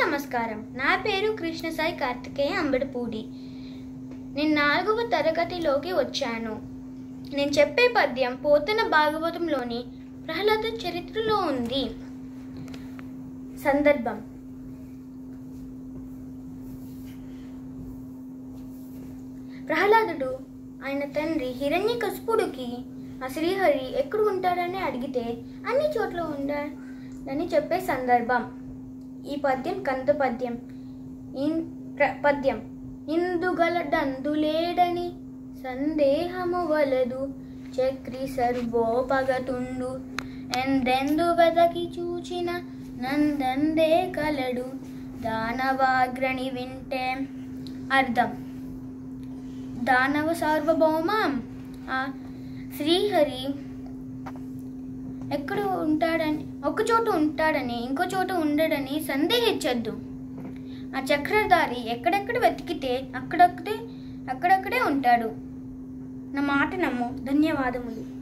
నమస్కారం. నా పేరు కృష్ణ సాయి కార్తికేయ అంబడిపూడి. నేను 4వ తరగతిలోకి వచ్చాను. నేను చెప్పే పద్యం పోతన భాగవతంలోని ప్రహ్లాద చరిత్రలో ఉంది. సందర్భం: ప్రహ్లాదుడు ఆయన తండ్రి హిరణ్యకశిపుడికి ఆ శ్రీహరి ఎక్కడ ఉంటాడని అడిగితే అన్ని చోట్ల ఉండాలని చెప్పే సందర్భం. ఈ పద్యం కంద పద్యం. పద్యం: ఇందుగలడందులేడని సందేహము వలదు, చక్రి సర్వోపగతుండు, ఎందెందు వెదకి చూచిన నందందే కలడు, దానవాగ్రణి వింటే. అర్థం: దానవ సార్వభౌమం ఆ శ్రీహరి ఎక్కడ ఉంటాడని, ఒక చోట ఉంటాడని ఇంకో చోట ఉండడని సందేహించద్దు. ఆ చక్రధారి ఎక్కడెక్కడ వెతికితే అక్కడక్కడే ఉంటాడు. నా మాట నమ్ము. ధన్యవాదములు.